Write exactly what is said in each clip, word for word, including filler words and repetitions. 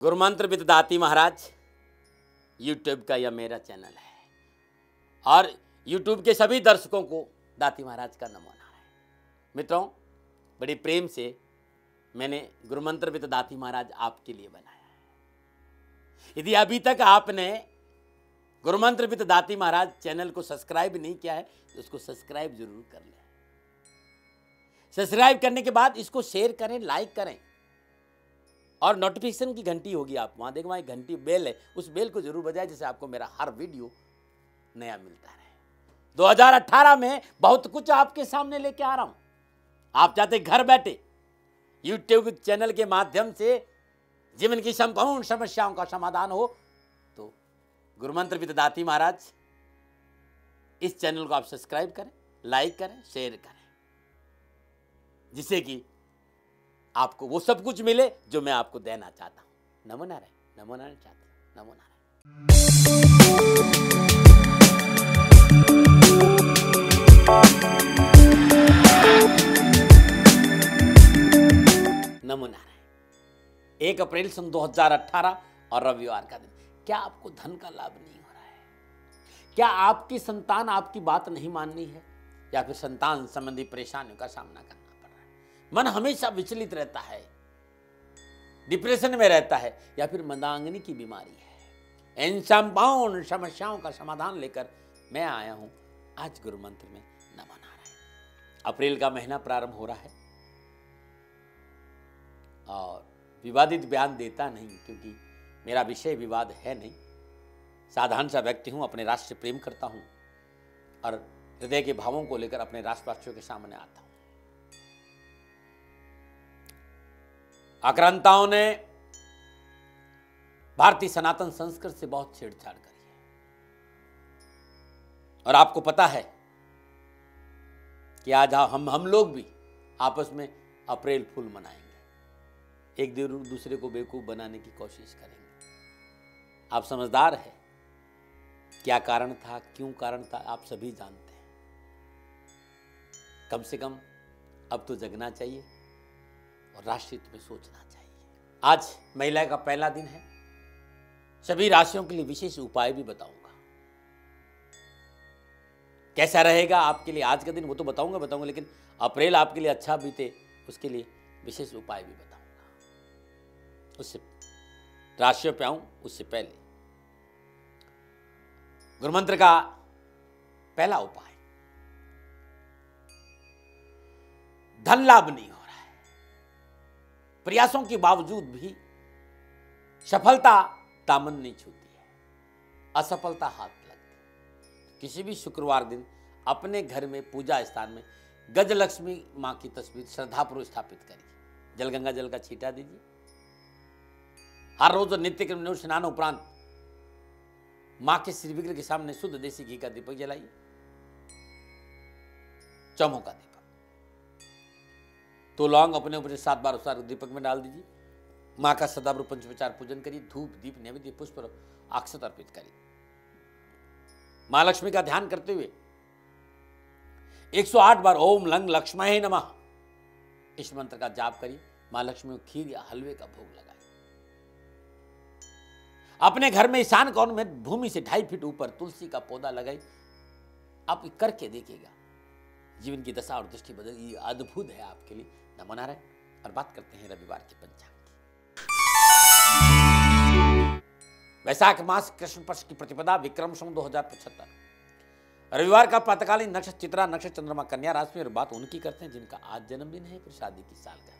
गुरुमंत्र with Daati Maharaj YouTube का यह मेरा चैनल है और यूट्यूब के सभी दर्शकों को दाती महाराज का नमो नारायण। मित्रों, बड़ी प्रेम से मैंने गुरुमंत्र विद दाती महाराज आपके लिए बनाया है। यदि अभी तक आपने गुरुमंत्र विद दाती महाराज चैनल को सब्सक्राइब नहीं किया है तो उसको सब्सक्राइब जरूर कर लें। सब्सक्राइब करने के बाद इसको शेयर करें, लाइक करें और नोटिफिकेशन की घंटी होगी, आप वहां देखो, वहां एक घंटी बेल है, उस बेल को जरूर बजाएं जिससे आपको मेरा हर वीडियो नया मिलता रहे। दो हज़ार अठारह में बहुत कुछ आपके सामने लेके आ रहा हूं। आप चाहते घर बैठे यूट्यूब चैनल के माध्यम से जीवन की संपूर्ण समस्याओं का समाधान हो तो गुरुमंत्र विद दाती महाराज इस चैनल को आप सब्सक्राइब करें, लाइक करें, शेयर करें, जिससे कि आपको वो सब कुछ मिले जो मैं आपको देना चाहता हूं। नमो नारायण, नमो नारायण चाहते, नमो नारायण। नमो नारायण। एक अप्रैल सन दो हज़ार अठारह और रविवार का दिन। क्या आपको धन का लाभ नहीं हो रहा है? क्या आपकी संतान आपकी बात नहीं मान रही है या फिर संतान संबंधी परेशानियों का सामना करना पड़ रहा है? मन हमेशा विचलित रहता है, डिप्रेशन में रहता है या फिर मंदाग्नि की बीमारी है। इन संपूर्ण समस्याओं का समाधान लेकर मैं आया हूं आज गुरुमंत्र में। नमो नारायण। अप्रैल का महीना प्रारंभ हो रहा है और विवादित बयान देता नहीं क्योंकि मेरा विषय विवाद है नहीं। साधारण सा व्यक्ति हूं, अपने राष्ट्र से प्रेम करता हूं और हृदय के भावों को लेकर अपने राष्ट्रवासियों के सामने आता हूं। आक्रांताओं ने भारतीय सनातन संस्कृति से बहुत छेड़छाड़ करी है और आपको पता है कि आज हम हम लोग भी आपस में अप्रैल फूल मनाएंगे, एक दूसरे को बेवकूफ बनाने की कोशिश करेंगे। आप समझदार हैं, क्या कारण था, क्यों कारण था, आप सभी जानते हैं। कम से कम अब तो जगना चाहिए और राष्ट्र हित में सोचना चाहिए। आज महिला का पहला दिन है, सभी राशियों के लिए विशेष उपाय भी बताऊंगा। कैसा रहेगा आपके लिए आज का दिन वो तो बताऊंगा बताऊंगा लेकिन अप्रैल आपके लिए अच्छा बीते उसके लिए विशेष उपाय भी बताऊंगा। उससे राशियों पे आऊं उससे पहले गुरुमंत्र का पहला उपाय, धन लाभ नहीं हो रहा है, प्रयासों के बावजूद भी सफलता दामन नहीं छूती है, असफलता हाथ लगती है। किसी भी शुक्रवार दिन अपने घर में पूजा स्थान में गजलक्ष्मी मां की तस्वीर श्रद्धापूर्वक स्थापित करिए। जल गंगा जल का छींटा दीजिए। हर रोज नित्य क्रम स्नान उपरांत मां के श्री विग्रह के सामने शुद्ध देसी घी का दीपक जलाइए, चौमुखा दीपक। तो लौंग अपने ऊपर सात बार उस दीपक में डाल दीजिए। मां का सदाब्रत पंचोपचार पूजन करिए, धूप दीप नैवेद्य पुष्प और अक्षत अर्पित करिए। मां लक्ष्मी का ध्यान करते हुए एक सौ आठ बार ओम लंग लक्ष्मणे नमः इस मंत्र का जाप करिए। मां लक्ष्मी को खीर या हलवे का भोग लगाइए। अपने घर में ईशान कोण में भूमि से ढाई फीट ऊपर तुलसी का पौधा लगाई। आप करके देखिएगा, जीवन की दशा और दृष्टि बदल, ये अद्भुत है आपके लिए। नमो नारायण। और बात करते हैं रविवार के पंचांग की। वैशाख मास कृष्ण पक्ष की प्रतिपदा विक्रम संवत दो हजार पचहत्तर रविवार का प्रातकालीन नक्षत्र चित्रा नक्षत्र चंद्रमा कन्या राशि में। और बात उनकी करते हैं जिनका आज जन्मदिन है, फिर शादी की सालगिरह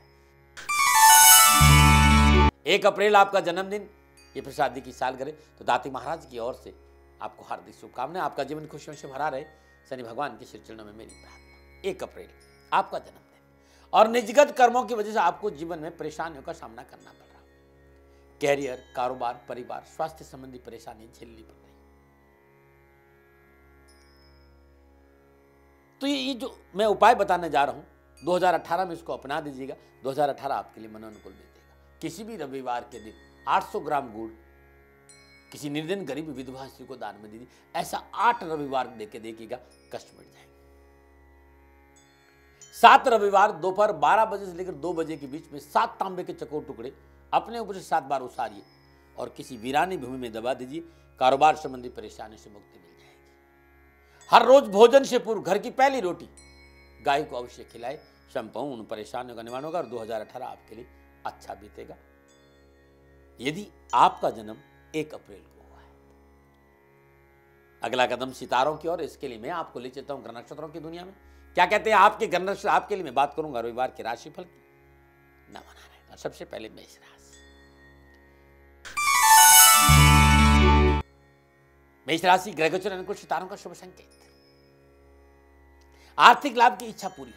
है। एक अप्रैल आपका जन्मदिन, ये फिर शादी की सालगिरह, तो दाती महाराज की ओर से आपको हार्दिक शुभकामनाएं। आपका जीवन खुशियों से भरा रहे, शनि भगवान के श्री चरणों में मेरी प्रार्थना। एक अप्रैल आपका जन्मदिन और निजगत कर्मों की वजह से आपको जीवन में परेशानियों का सामना करना पड़ रहा, कैरियर, कारोबार, परिवार, स्वास्थ्य संबंधी परेशानी झेलनी पड़ रही। तो ये जो मैं उपाय बताने जा रहा हूं दो हज़ार अठारह में इसको अपना दीजिएगा। दो हज़ार अठारह आपके लिए मनोनुकूल बीतेगा। किसी भी रविवार के दिन आठ सौ ग्राम गुड़ किसी निर्धन गरीब विधवा स्त्री को दान में दीजिए। ऐसा आठ रविवार देके देखिएगा, कष्ट मिट जाएंगे। सात रविवार दोपहर बारह बजे से लेकर दो बजे के बीच में सात तांबे के चकोर टुकड़े अपने ऊपर से सात बार उसारिए और किसी वीरानी भूमि में दबा दीजिए। कारोबार संबंधी परेशानी से मुक्ति मिल जाएगी। हर रोज भोजन से पूर्व घर की पहली रोटी गाय को अवश्य खिलाए। संपूर्ण परेशानियों का निवारण होगा और दो हज़ार अठारह आपके लिए अच्छा बीतेगा। यदि आपका जन्म एक अप्रैल को हुआ है। अगला कदम सितारों की ओर, इसके लिए मैं आपको ले चलता हूं ग्रह नक्षत्रों की दुनिया में। क्या कहते हैं आपके ग्रह नक्षत्र, आपके लिए मैं बात करूंगा रविवार के राशिफल की। नमो नारायण। सबसे पहले मेष राशि। मेष राशि ग्रह गोचर अनुकूल, सितारों का शुभ संकेत। आर्थिक लाभ की इच्छा पूरी होगी।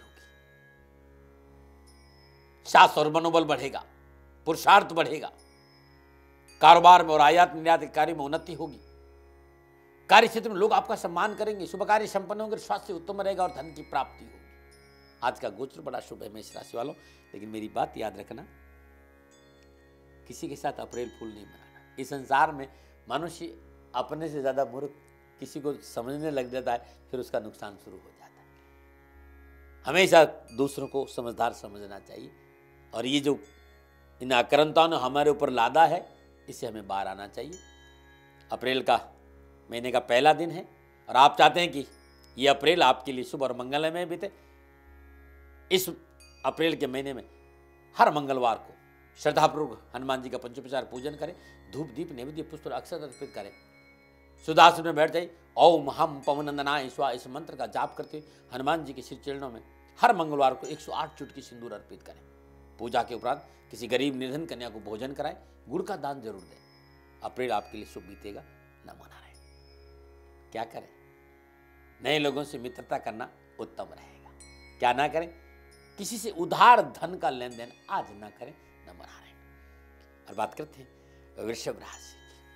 साहस और मनोबल बढ़ेगा, पुरुषार्थ बढ़ेगा। कारोबार में और आयात निर्यात के कार्य में उन्नति होगी। कार्य क्षेत्र में लोग आपका सम्मान करेंगे। शुभ कार्य संपन्न होंगे, स्वास्थ्य उत्तम रहेगा और धन की प्राप्ति होगी। आज का गोचर बड़ा शुभ है मेष राशि वालों। लेकिन मेरी बात याद रखना, किसी के साथ अप्रैल फूल नहीं मनाना। इस संसार में मनुष्य अपने से ज्यादा मूर्ख किसी को समझने लग जाता है, फिर उसका नुकसान शुरू हो जाता है। हमेशा दूसरों को समझदार समझना चाहिए। और ये जो इन आक्रांताओं ने हमारे ऊपर लादा है, इससे हमें बाहर आना चाहिए। अप्रैल का महीने का पहला दिन है और आप चाहते हैं कि ये अप्रैल आपके लिए शुभ और मंगलमय बीते। इस अप्रैल के महीने में हर मंगलवार को श्रद्धापूर्वक हनुमान जी का पंचोपचार पूजन करें। धूप दीप नैवेद्य पुष्प और अक्षत अर्पित करें। सुदासन में बैठ जाइए। ओम हम पवनंदनाय स्वा इस मंत्र का जाप करते हनुमान जी के श्री चरणों में हर मंगलवार को एक सौ आठ चुटकी सिंदूर अर्पित करें। पूजा के उपरांत किसी गरीब निर्धन कन्या को भोजन कराएं। गुड़ का दान जरूर दें। अप्रैल आपके लिए शुभ बीतेगा। नमो नारायण। क्या करें? नए लोगों से मित्रता करना उत्तम रहेगा। क्या ना करें? किसी से उधार धन का लेन देन आज ना करें। नमो नारायण। और बात करते हैं वृषभ राशि।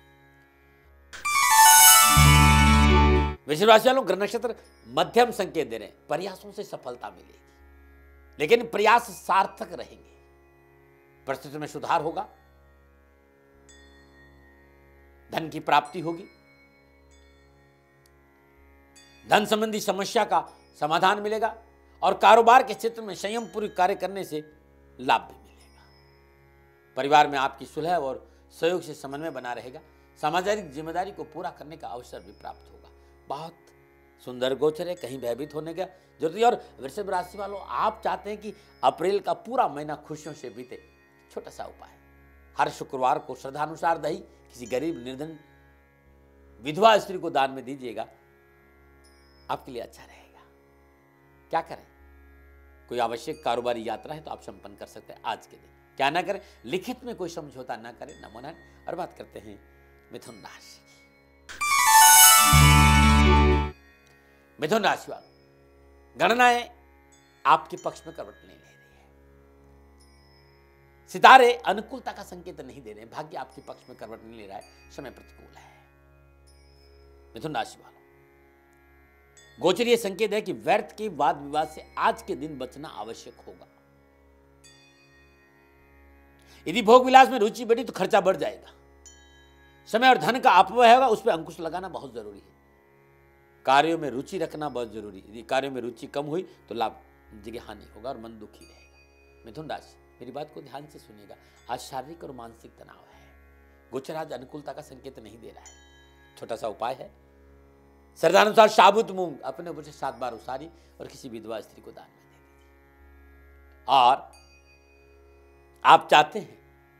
वृषभ राशि वालों, ग्रह नक्षत्र मध्यम संकेत दे रहे हैं। प्रयासों से सफलता मिलेगी, लेकिन प्रयास सार्थक रहेंगे। परिस्थिति में सुधार होगा। धन की प्राप्ति होगी। धन संबंधी समस्या का समाधान मिलेगा और कारोबार के क्षेत्र में संयम पूर्वक कार्य करने से लाभ भी मिलेगा। परिवार में आपकी सुलह और सहयोग से समन्वय बना रहेगा। सामाजिक जिम्मेदारी को पूरा करने का अवसर भी प्राप्त होगा। बहुत सुंदर गोचर है, कहीं भयभीत होने का जरूरत नहीं। और वृषभ राशि वालों, आप चाहते हैं कि अप्रैल का पूरा महीना खुशियों से बीते। छोटा सा उपाय, हर शुक्रवार को श्रद्धानुसार दही किसी गरीब निर्धन विधवा स्त्री को दान में दीजिएगा। आपके लिए अच्छा रहेगा। क्या करें? कोई आवश्यक कारोबारी यात्रा है तो आप संपन्न कर सकते हैं आज के दिन। क्या ना करें? लिखित में कोई समझौता ना करें। नमो नारायण। और बात करते हैं मिथुन राशि। मिथुन राशि वालों, गणनाएं आपके पक्ष में करवट नहीं ले रही है। सितारे अनुकूलता का संकेत नहीं दे रहे हैं। भाग्य आपके पक्ष में करवट नहीं ले रहा है। समय प्रतिकूल है। मिथुन राशि वालों, गोचर ये संकेत है कि व्यर्थ के वाद विवाद से आज के दिन बचना आवश्यक होगा। यदि भोग विलास में रुचि बढ़ी तो खर्चा बढ़ जाएगा। समय और धन का अपव्यय होगा, उस पर अंकुश लगाना बहुत जरूरी है। कार्यों में रुचि रखना बहुत जरूरी है। यदि कार्यों में रुचि कम हुई तो लाभ जगह हानि होगा और मन दुखी रहेगा। मिथुन राशि, मेरी बात को ध्यान से सुनिएगा। आज शारीरिक और मानसिक तनाव है। गोचर आज अनुकूलता का संकेत नहीं दे रहा है। छोटा सा उपाय है, श्रद्धानुसार साबुत मूंग अपने ऊपर से सात बार उसारी और किसी विधवा स्त्री को दान में दे दीजिए। और आप चाहते हैं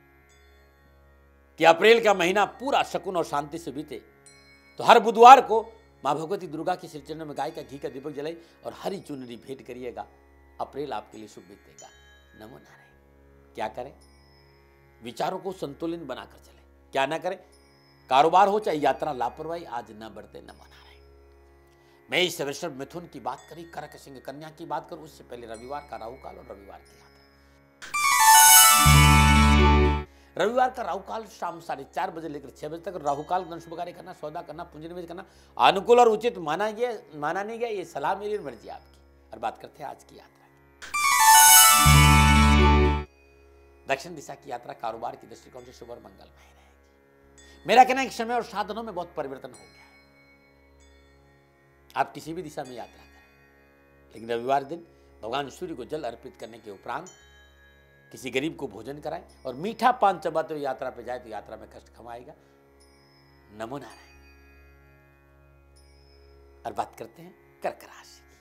कि अप्रैल का महीना पूरा शकुन और शांति से बीते, तो हर बुधवार को मां भगवती दुर्गा के श्री चरणों में गाय का घी का दीपक जलाई और हरी चुनरी भेंट करिएगा। अप्रैल आपके लिए शुभ बीतेगा। नमो नारायण। क्या करें? विचारों को संतुलन बनाकर चले। क्या ना करें? कारोबार हो चाहे यात्रा, लापरवाही आज न बढ़ते। नमो नारायण। मैं इस वृषभ मिथुन की बात करी, कर्क सिंह कन्या की बात करूं, उससे पहले रविवार का राहु काल और रविवार की यात्रा। रविवार का राहु काल शाम साढ़े चार बजे लेकर छह बजे तक। राहु काल धन शुभ कार्य करना, सौदा करना, पूंजी निवेश करना अनुकूल और उचित माना गया माना नहीं गया। ये सलाह मेरी मर्जी आपकी। और बात करते हैं आज की यात्रा। दक्षिण दिशा की यात्रा कारोबार की दृष्टिकोण से शुभ और मंगलमय रहेगी। मेरा कहना है कि समय और साधनों में बहुत परिवर्तन हो गया है। आप किसी भी दिशा में यात्रा करें, लेकिन रविवार दिन भगवान सूर्य को जल अर्पित करने के उपरांत किसी गरीब को भोजन कराएं और मीठा पान चबाते हुए यात्रा पे जाए तो यात्रा में कष्ट कम आएगा। नमो नारायण। और बात करते हैं कर्क राशि की।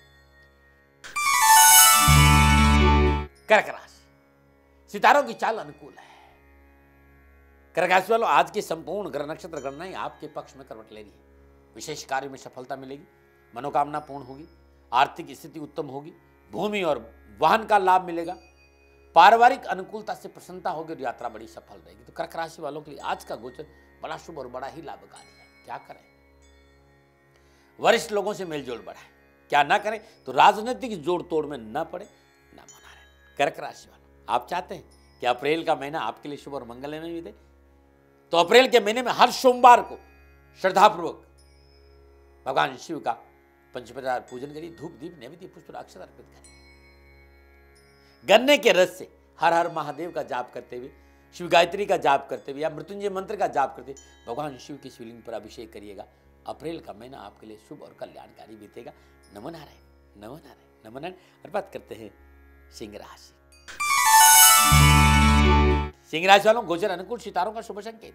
कर्क राशि, सितारों की चाल अनुकूल है। कर्क राशि वालों, आज की संपूर्ण ग्रह नक्षत्र गणनाएं आपके पक्ष में करवट ले रही है। विशेष कार्य में सफलता मिलेगी, मनोकामना पूर्ण होगी, आर्थिक स्थिति उत्तम होगी, भूमि और वाहन का लाभ मिलेगा, पारिवारिक अनुकूलता से प्रसन्नता होगी और यात्रा बड़ी सफल रहेगी। तो कर्क राशि वालों के लिए आज का गोचर बड़ा शुभ और बड़ा ही लाभकारी है। क्या करें? वरिष्ठ लोगों से मेलजोल बढ़ाएं। क्या ना करें? तो राजनीतिक जोड़ तोड़ में न पड़े, न मना। कर्क राशि वालों, आप चाहते हैं कि अप्रैल का महीना आपके लिए शुभ और मंगलमय में बीते, तो अप्रैल के महीने में हर सोमवार को श्रद्धापूर्वक भगवान शिव का पंचप्रचार पूजन करिए, धूप दीप नैवेद्य पुष्प और अक्षत अर्पित करिए। गन्ने के रस से हर हर महादेव का जाप करते हुए, शिव गायत्री का जाप करते हुए या मृत्युंजय मंत्र का जाप करते हुए भगवान शिव की शिवलिंग पर अभिषेक करिएगा। अप्रैल का महीना आपके लिए शुभ और कल्याणकारी बीतेगा। नमो नारायण, नमो नारायण, नमो नारायण। और बात करते हैं सिंह राशि। सिंह राशि वालों, गोचर अनुकूल, सितारों का शुभ संकेत।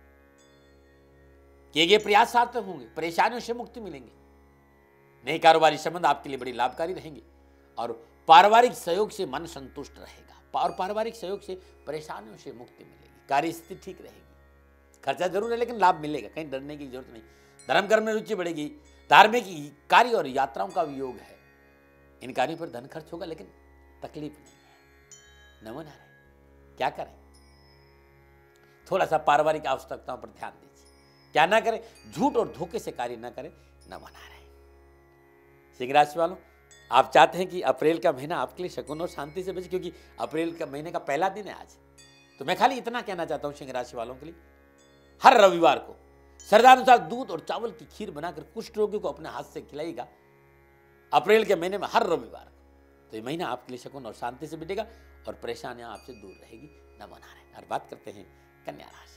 किए गए प्रयास सार्थक होंगे, परेशानियों से मुक्ति मिलेंगे, नए कारोबारी संबंध आपके लिए बड़ी लाभकारी रहेंगे और पारिवारिक सहयोग से मन संतुष्ट रहेगा और पारिवारिक सहयोग से परेशानियों से मुक्ति मिलेगी। कार्य स्थिति ठीक रहेगी, खर्चा जरूर है लेकिन लाभ मिलेगा, कहीं डरने की जरूरत नहीं। धर्म कर्म में रुचि बढ़ेगी, धार्मिक कार्य और यात्राओं का भी योग है। इन कार्यों पर धन खर्च होगा लेकिन तकलीफ नहीं है। नमो नारायण। क्या करें? थोड़ा सा पारिवारिक आवश्यकताओं पर ध्यान दीजिए। क्या ना करें? झूठ और धोखे से कार्य ना करें। नमो नारायण। सिंह राशि वालों, आप चाहते हैं कि अप्रैल का महीना आपके लिए शकुन और शांति से बचे, क्योंकि अप्रैल का महीने का पहला दिन है आज। तो मैं खाली इतना कहना चाहता हूं सिंह राशि वालों के लिए, हर रविवार को श्रद्धानुसार दूध और चावल की खीर बनाकर कुष्ठ रोगियों को अपने हाथ से खिलाएगा अप्रैल के महीने में हर रविवार को। तो ये महीना आपके लिए शकुन और शांति से बीतेगा और परेशानियां आपसे दूर रहेगी। नमो नारायण। और बात करते हैं कन्या राशि।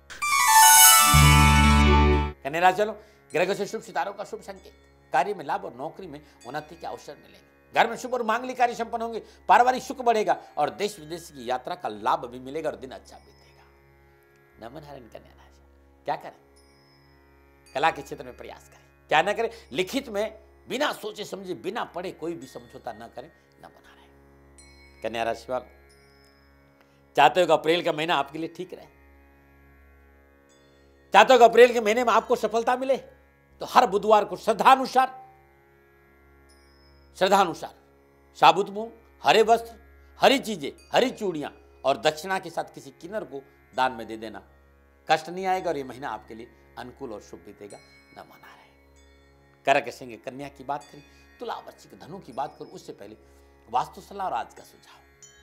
कन्या राशि वालों, ग्रहों से शुभ, सितारों का शुभ संकेत। कार्य में लाभ और नौकरी में उन्नति के अवसर मिलेंगे। घर में शुभ और मांगलिक कार्य संपन्न होंगे, पारिवारिक सुख बढ़ेगा और देश विदेश की यात्रा का लाभ भी मिलेगा और दिन अच्छा बीतेगा। नमो नारायण। कन्या राशि, क्या करें? कला के क्षेत्र में प्रयास करें। क्या ना करें? लिखित में बिना सोचे समझे, बिना पढ़े कोई भी समझौता ना करें। नमो नारायण। कन्या राशि वालों, चाहते हो कि अप्रैल का महीना आपके लिए ठीक रहे, चाहते हो कि अप्रैल के महीने में आपको सफलता मिले, तो हर बुधवार को श्रद्धानुसार श्रद्धानुसार साबुत मूंग, हरे वस्त्र, हरी चीजें, हरी चूड़ियां और दक्षिणा के साथ किसी किन्नर को दान में दे देना। कष्ट नहीं आएगा और यह महीना आपके लिए अनुकूल और शुभ बीतेगा। नमो नारायण। कर्क सिंह कन्या की बात करें, तुला वृश्चिक धनु की बात करूं उससे पहले वास्तु सलाह और आज का सुझाव।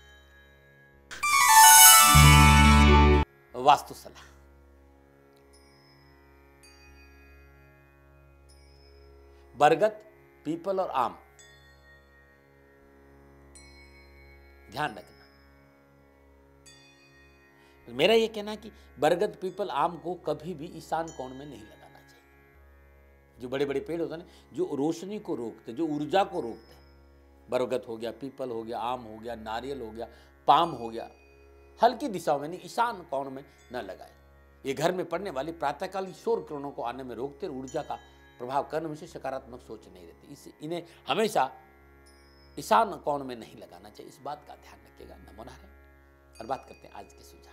वास्तु सलाह। बरगद, पीपल और आम ध्यान रखना। मेरा यह कहना है कि बरगद, पीपल, आम को कभी भी ईशान कोण में नहीं लगाना चाहिए। जो बड़े बड़े पेड़ होते हैं ना, जो रोशनी को रोकते, जो ऊर्जा को रोकते हैं, बरगद हो गया, पीपल हो गया, आम हो गया, नारियल हो गया, पाम हो गया, हल्की दिशाओं में नहीं, ईशान कोण में न लगाए। ये घर में पड़ने वाली प्रातःकालीन सौर किरणों को आने में रोकते और ऊर्जा का प्रभाव करने में से सकारात्मक सोच नहीं रहती। इस इन्हें हमेशा ईशान कोण में नहीं लगाना चाहिए, इस बात का ध्यान रखिएगा। नमो नारायण। और बात करते हैं आज के सुझाव।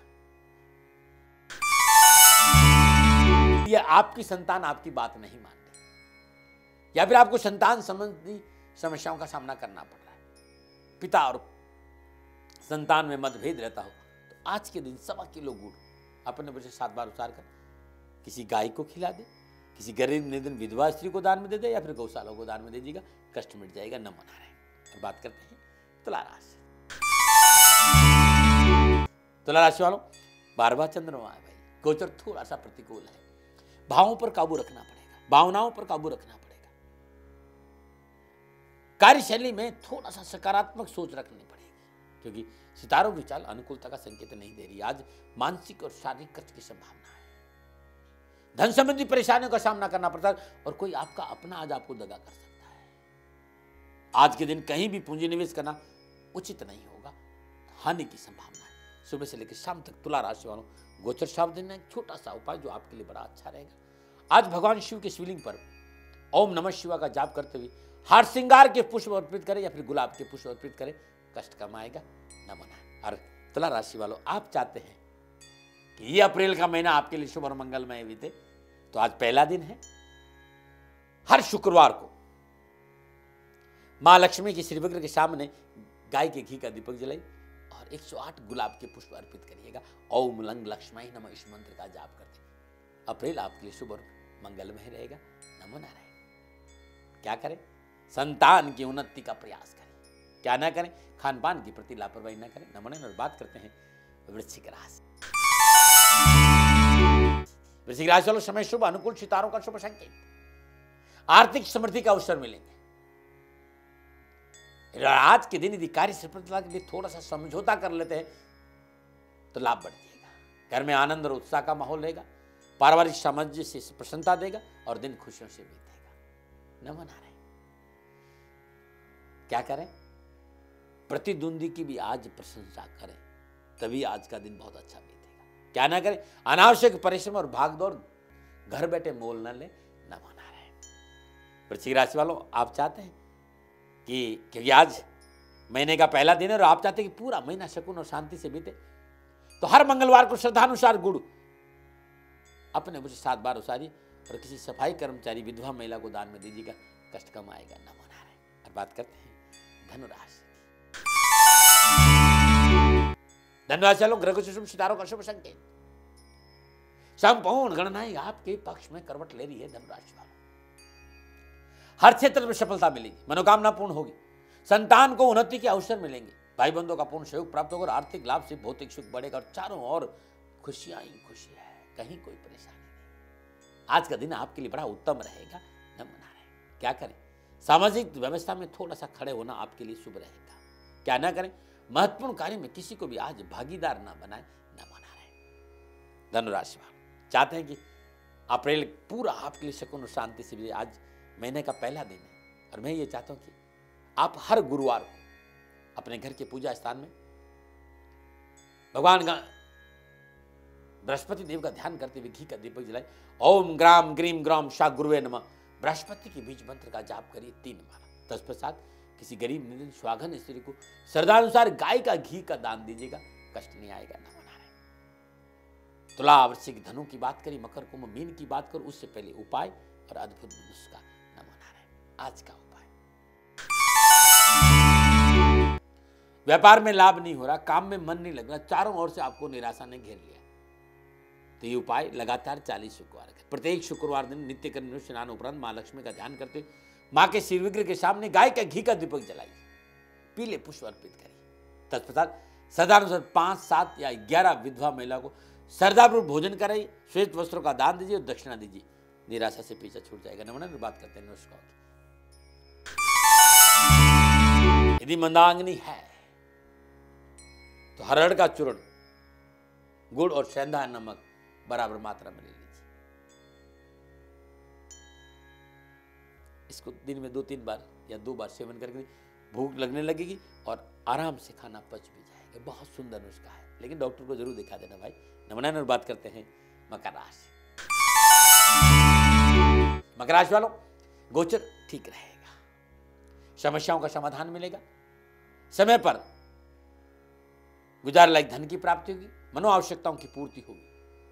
या आपकी संतान आपकी बात नहीं मान रही, या फिर आपको संतान संबंधी समस्याओं का सामना करना पड़ रहा है, पिता और संतान में मतभेद रहता हो, तो आज के दिन सवा किलो गुड़ अपने बच्चे सात बार उतार कर किसी गाय को खिला दे, किसी गरीब निर्धन विधवा स्त्री को दान में दे दे, या फिर गौशाला को दान में दे दीजिएगा, कष्ट मिट जाएगा। नमो नारायण। और बात करते हैं तुला राशि। तुला राशि वालों, बारहवां चंद्रमा है भाई, गोचर थोड़ा सा प्रतिकूल है। भावों पर काबू रखना पड़ेगा, भावनाओं पर काबू रखना पड़ेगा, कार्यशैली में थोड़ा सा सकारात्मक सोच रखनी पड़ेगी, क्योंकि सितारों की चाल अनुकूलता का संकेत नहीं दे रही। आज मानसिक और शारीरिक कष्ट की संभावना है, धन संबंधी परेशानियों का सामना करना पड़ता है और कोई आपका अपना आज आपको दगा कर सकता है। आज के दिन कहीं भी पूंजी निवेश करना उचित नहीं होगा। हानि की संभावना है। सुबह से लेकर शाम तक तुला राशि वालों गोचर शाप दिन एक छोटा सा उपाय जो आपके लिए बड़ा अच्छा रहेगा। आज भगवान शिव के शिवलिंग पर ओम नमः शिवाय का जाप करते हुए हार श्रृंगार के पुष्प अर्पित करें या फिर गुलाब के पुष्प अर्पित करें, कष्ट कम आएगा, न मना। और तुला राशि वालों, आप चाहते हैं कि ये अप्रैल का महीना आपके लिए शुभ और मंगलमय बीते, तो आज पहला दिन है। हर शुक्रवार को मां लक्ष्मी की श्री विग्रह के सामने गाय के घी का दीपक जलाई और एक सौ आठ गुलाब के पुष्प अर्पित करिएगा। ओम लंग लक्ष्मी नमः इस मंत्र का जाप करते अप्रैल आपके लिए शुभ और मंगलमय रहेगा। नमो नारायण। क्या करें? संतान की उन्नति का प्रयास करें। क्या ना करें? खान पान के प्रति लापरवाही ना करें। नमो नारायण। बात करते हैं वृश्चिक राशि। वृश्चिक राशि वालों, समय शुभ, अनुकूल, सितारों का शुभ संकेत, आर्थिक समृद्धि का अवसर मिलेंगे। आज के दिन यदि कार्य सफलता के लिए थोड़ा सा समझौता कर लेते हैं तो लाभ बढ़ जाएगा। घर में आनंद और उत्साह का माहौल रहेगा। पारिवारिक सामंजस्य से प्रसन्नता देगा और दिन खुशियों से बीतेगा। नमो नारायण। क्या करें? प्रतिद्वंदी की भी आज प्रशंसा करें, तभी आज का दिन बहुत अच्छा बीतेगा। क्या ना करें? अनावश्यक परिश्रम और भागदौड़ घर बैठे मोल न ले। नमो नारायण। वृश्चिक राशि वालों, आप चाहते हैं कि क्योंकि आज महीने का पहला दिन है और आप चाहते हैं कि पूरा महीना सुकून और शांति से बीते, तो हर मंगलवार को श्रद्धानुसार गुड़ अपने मुझे सात बार उसारी और किसी सफाई कर्मचारी विधवा महिला को दान में दीजिएगा, कष्ट कम आएगा। नमो नारायण। और बात करते हैं धनुराशि। धनुराशि वालों, ग्रह के शुभ सितारों का शुभ संकेत, संपूर्ण गणनाएं आपके पक्ष में करवट ले रही है। धनुराशि वालों, हर क्षेत्र में सफलता मिलेगी, मनोकामना पूर्ण होगी, संतान को उन्नति के अवसर मिलेंगे, भाई बंधुओं का पूर्ण सहयोग प्राप्त होगा और आर्थिक लाभ से भौतिक सुख बढ़ेगा और चारों ओर खुशियां ही खुशियां है, कहीं कोई परेशानी नहीं। आज का दिन आपके लिए बड़ा उत्तम रहेगा। नमो नारायण। क्या करें? सामाजिक व्यवस्था में थोड़ा सा खड़े होना आपके लिए शुभ रहेगा। क्या ना करें? महत्वपूर्ण कार्य में किसी को भी आज भागीदार ना बनाए। नमो नारायण। धनुराशि वाले चाहते हैं कि अप्रैल पूरा आपके लिए सुकून और शांति से भी, आज महीने का पहला दिन है और मैं ये चाहता हूं कि आप हर गुरुवार को अपने घर के पूजा स्थान में भगवान का बृहस्पति देव का ध्यान करते हुए घी का दीपक जलाए। ओम ग्राम ग्रीम ग्राम शा गुरुवे नमः बृहस्पति के बीज मंत्र का जाप करिए तीन बार। तत्पश्चात किसी गरीब निर्धन स्वागन स्त्री को श्रद्धानुसार गाय का घी का दान दीजिएगा, कष्ट नहीं आएगा। नमो नारायण। तुला वृश्चिक धनु की बात करी, मकर कुंभ मीन की बात करो, उससे पहले उपाय और अद्भुत नुस्खा। नमो नारायण। आज का उपाय, व्यापार में लाभ नहीं हो रहा, काम में मन नहीं लग रहा, चारों ओर से आपको निराशा ने घेर लिया, तो ये उपाय लगातार चालीस शुक्रवार करें। प्रत्येक शुक्रवार दिन नित्य कर्म स्नान उपरांत मां लक्ष्मी का ध्यान करते हुए मां के श्री विग्रह के सामने गाय का घी का दीपक जलाइए, पीले पुष्प अर्पित करिए। तत्पश्चात सदानुसार पांच सात या ग्यारह विधवा महिला को श्रद्धापूर्वक भोजन कराइए, श्वेत वस्त्रों का दान दीजिए और दक्षिणा दीजिए, निराशा से पीछा छूट जाएगा। नमूना बात करते हैं नुस्खा की। यदि मंदाग्नि है तो हरड़ का चूर्ण, गुड़ और सेंधा नमक बराबर मात्रा में ले लीजिए। इसको दिन में दो तीन बार या दो बार सेवन करके भूख लगने लगेगी और आराम से खाना पच भी जाएगा। बहुत सुंदर नुस्खा है, लेकिन डॉक्टर को जरूर दिखा देना भाई। नमूना बात करते हैं मकर राशि। मकर राशि वालों, गोचर ठीक रहेगा, समस्याओं का समाधान मिलेगा, समय पर गुजार लायक धन की प्राप्ति होगी, मनो आवश्यकताओं की पूर्ति होगी।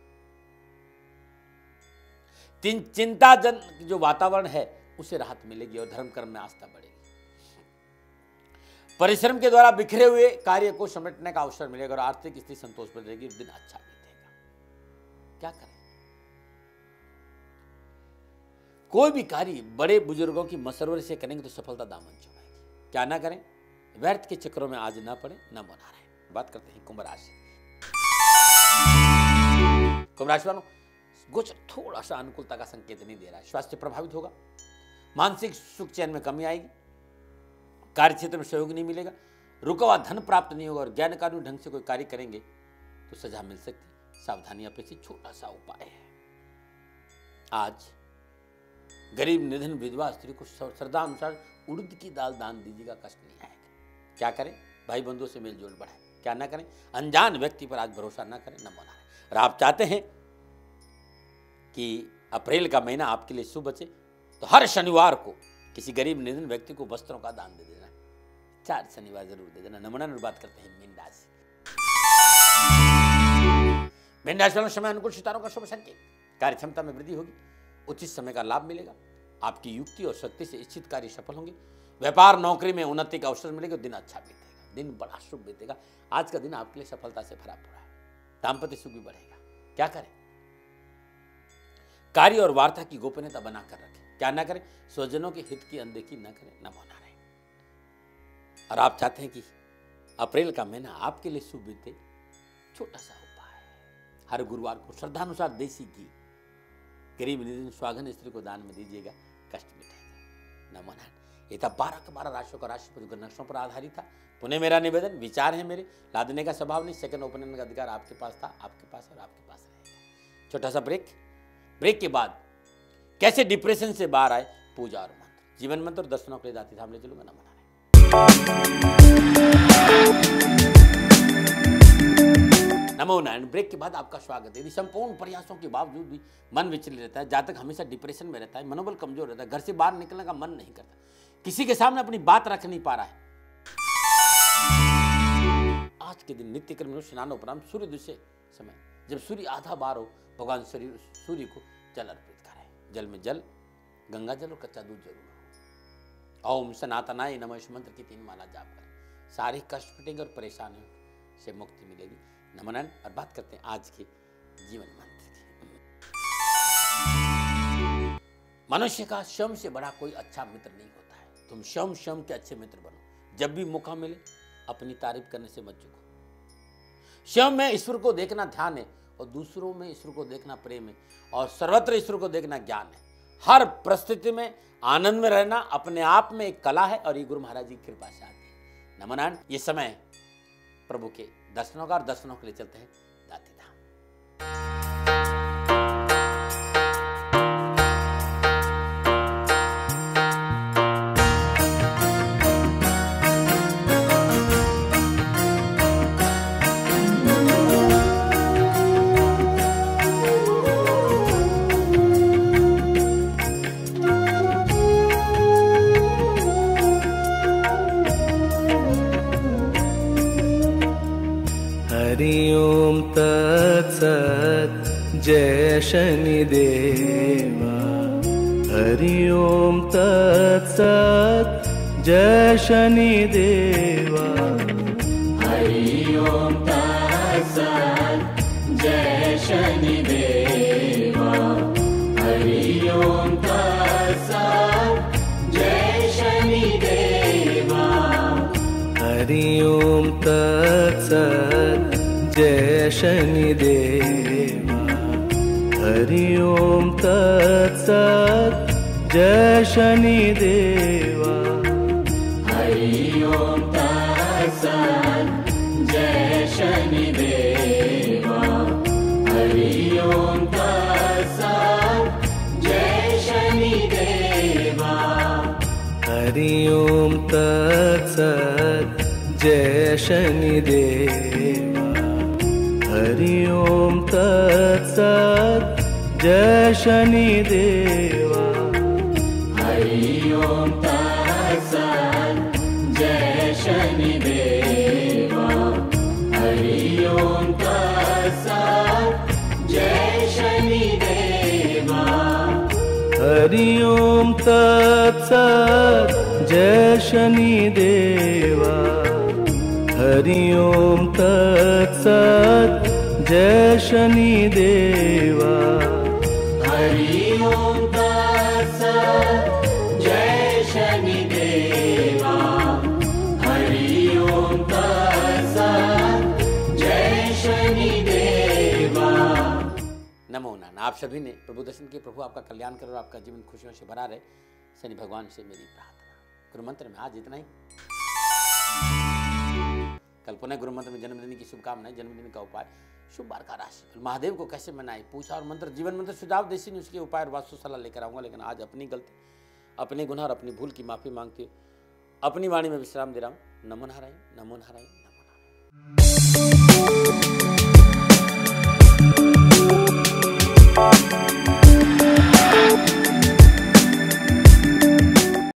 तीन चिंताजन जो वातावरण है उसे राहत मिलेगी और धर्म कर्म में आस्था बढ़ेगी। परिश्रम के द्वारा बिखरे हुए कार्य को समेटने का अवसर मिलेगा और आर्थिक स्थिति संतोष पर रहेगी, दिन अच्छा बीतेगा। क्या करें? कोई भी कार्य बड़े बुजुर्गों की मशवरे से करेंगे तो सफलता दामन छुपाएगी। क्या ना करें? व्यर्थ के चक्रों में आज ना पड़े। न मना रहे। बात करते हैं कुंभ राशि। कुंभ राशि वालों, गोचर थोड़ा सा अनुकूलता का संकेत नहीं दे रहा है, स्वास्थ्य प्रभावित होगा, मानसिक सुख चैन में कमी आएगी, कार्य क्षेत्र में सहयोग नहीं मिलेगा, रुका हुआ धन प्राप्त नहीं होगा और ज्ञान कानूनी ढंग से कोई कार्य करेंगे तो सजा मिल सकती। सावधानी अपेक्षित छोटा सा उपाय है। आज गरीब निधन विधवा स्त्री को श्रद्धा अनुसार उड़द की दाल दान दीजिएगा, कष्ट नहीं आएगा। क्या करें? भाई बंधुओं से मेल जोल बढ़ाए, क्या ना करें, अनजान व्यक्ति पर आज भरोसा ना करें, नमो नारायण। और आप चाहते हैं कि अप्रैल का महीना आपके लिए शुभ बचे तो हर शनिवार को किसी गरीब निर्धन व्यक्ति को वस्त्रों का दान दे देना, चार शनिवार जरूर दे देना। नमो नारायण। बात करते हैं मीन राशि। मीन राशि वालों, समय अनुकूल, सितारों का शुभ संकेत, कार्य क्षमता में वृद्धि होगी, उचित समय का लाभ मिलेगा, आपकी युक्ति और शक्ति से इच्छित कार्य सफल होंगे, व्यापार नौकरी में उन्नति का अवसर मिलेगा, दिन अच्छा बीतेगा, दिन बड़ा शुभ बीतेगा। आज का दिन आपके लिए सफलता से भरा पड़ा है, दाम्पत्य सुख भी बढ़ेगा। क्या करें, कार्य और वार्ता की गोपनीयता बनाकर रखें, क्या ना करें, स्वजनों के हित की अनदेखी न करें, नमो नारायण। और आप चाहते हैं कि अप्रैल का महीना आपके लिए शुभ बीते, छोटा सा उपाय, हर गुरुवार को श्रद्धानुसार देसी घी गरीब निर्धन स्वागन स्त्री को दान में दीजिएगा, कष्ट मिटेगा, नमो नारायण। ये था बारह का बारह राशियों का राशि नक्षत्रों पर आधारित था। पुनः मेरा निवेदन, विचार है मेरे, लादने का स्वभाव नहीं, सेकंड ओपिनियन का अधिकार आपके पास था, आपके पास और आपके पास रहेगा। छोटा सा ब्रेक, ब्रेक के बाद कैसे डिप्रेशन से बाहर आए, पूजा और मंत्र, जीवन मंत्र और दर्शनों के लिए दाती धाम ले चलूंगा, नमो नारायण। नमो नारायण। ब्रेक के बाद आपका स्वागत है। यदि संपूर्ण प्रयासों के बावजूद भी मन विचलित रहता है, जातक हमेशा डिप्रेशन में रहता है, मनोबल कमजोर रहता है, घर से बाहर निकलने का मन नहीं करता, किसी के सामने अपनी बात रख नहीं पा रहा है, आज के दिन नित्य कर्म स्नान उपराम सूर्य दृश्य समय जब सूर्य आधा बार हो, भगवान शरीर सूर्य को जल अर्पित करें। जल में जल, गंगा जल और कच्चा दूध जरूर हो। ओम सनातनाय नमः इस मंत्र की तीन माला जाप करें, सारे कष्ट मिटेंगे और परेशानियों से मुक्ति मिलेगी, नमो नारायण। और बात करते हैं आज के जीवन मंत्र की। मनुष्य का स्वयं से बड़ा कोई अच्छा मित्र नहीं होता है। तुम स्वयं स्वयं के अच्छे मित्र बनो। जब भी मौका मिले अपनी तारीफ करने से मत चूको। स्वयं में ईश्वर को देखना ध्यान है और दूसरों में ईश्वर को देखना प्रेम है और सर्वत्र ईश्वर को देखना ज्ञान है। हर परिस्थिति में आनंद में रहना अपने आप में एक कला है और ये गुरु महाराज जी की कृपा से आती है, नमो नारायण। ये समय प्रभु के दर्शनों का और दर्शनों के लिए चलते हैं दाती धाम। हरि ओम तत्सत् जय शनिदेवा। हरि ओम तत्सत् जय शनिदेवा। हरि ओम तत्सत् जय शनिदेवा। हरि ओम तत्सत् जय शनिदेवा। हरि ओम तत्सत् जय शनिदेवा। हरि ओम तत्सत् जय शनिदेवा। हरि ओम तत्सत् जय शनिदेवा। हरि ओम तत्सत् जय शनिदेवा। हरि ओम तत्सत् जय शनिदेवा। हरि ओम तत्सत् जय शनिदेवा। हरि ओम तत्सत् जय शनिदेवा। हरि ओम तत्सत् जय शनिदेवा। हरि ओम तत्सत् जय शनिदेवा। हरि ओम तत्सत् जय शनिदेवा। हरि ओम तत्सत् जय शनिदेवा। हरि ओम तत्सत् जय शनिदेवा। नमो नारायण। आप सभी ने प्रभु दर्शन किए, प्रभु आपका कल्याण करे और आपका जीवन खुशियों से भरा रहे, शनि भगवान से मेरी प्रार्थना। गुरु मंत्र में आज इतना ही। कल पुनः गुरु मंत्र में जन्मदिन की शुभकामनाएं, जन्मदिन का उपाय, शुभ बार का राशि, महादेव को कैसे मनाए, पूछा और मंत्र, जीवन मंत्र, सुझाव देसी नहीं उसके उपाय और वास्तु सलाह लेकर आऊंगा। लेकिन आज अपनी गलती, अपने गुनाह और अपनी भूल की माफी मांगती हूँ, अपनी वाणी में विश्राम दे रहा हूँ। नमो नारायण, नमो नारायण। है।